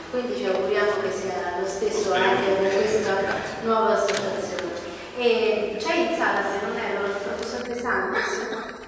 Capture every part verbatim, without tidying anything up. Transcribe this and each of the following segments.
quindi ci auguriamo che sia lo stesso anche per questa nuova associazione. E c'è in sala, se non erro, il professor De Santis,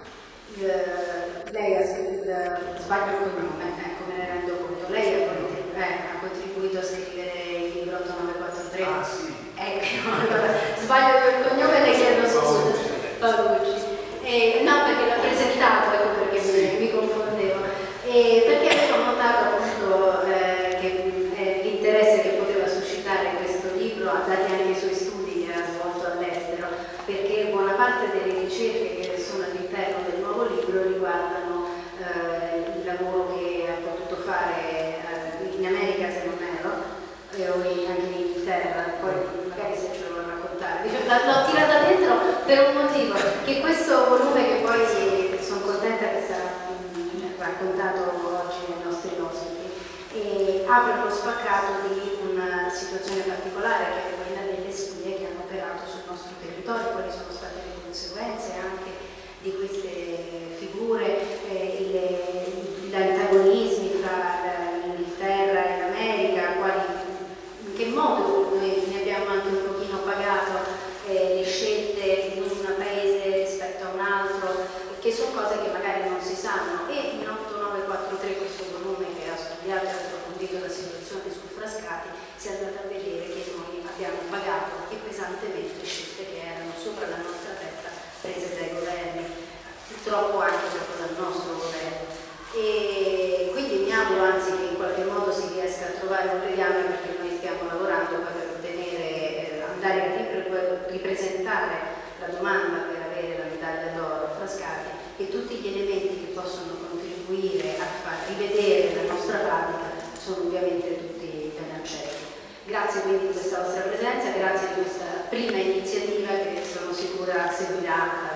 lei ha scritto, sbaglio il cognome, ecco, me ne rendo conto, lei ha, eh, ha contribuito a scrivere il libro otto nove quattro tre. Ah, sì. Ecco, allora, sbaglio il cognome e le chiedo scusa. Paolucci. Eh, no, perché l'ho presentato, ecco perché mi, mi confondevo. Eh, perché avevo notato appunto eh, che eh, l'interesse che poteva suscitare questo libro, dati anche i suoi studi che ha svolto all'estero, perché buona parte delle ricerche che sono all'interno del nuovo libro riguardano eh, il lavoro che ha potuto fare eh, in America, se non erro, eh, o anche in Inghilterra, poi magari se ce lo vuoi raccontare. L'ho tirata dentro per un motivo, che questo volume, che poi sono contenta che sarà raccontato oggi ai nostri ospiti, e apre lo spaccato di una situazione particolare che è quella delle spie che hanno operato sul nostro territorio, quali sono state le conseguenze anche di queste figure, eh, gli antagonismi fra l'Inghilterra e l'America, quali, in che modo noi ne abbiamo anche un pochino pagato eh, le scelte di un paese rispetto a un altro, che sono cose che magari non si sanno. E in otto nove quattro tre, questo volume che ha studiato e approfondito la situazione su Frascati, si è andato a vedere che noi abbiamo pagato e pesantemente scelte che erano sopra la nostra testa, prese dai governi, purtroppo anche dal nostro governo. E quindi mi auguro anzi che in qualche modo si riesca a trovare un legame, perché noi stiamo lavorando per ottenere, eh, andare a ripresentare la domanda per avere la medaglia d'oro Frascati, e tutti gli elementi che possono contribuire a far rivedere la nostra pratica sono ovviamente tutti ben accetti. Grazie quindi di questa vostra presenza, grazie di questa prima iniziativa che sono sicura seguirà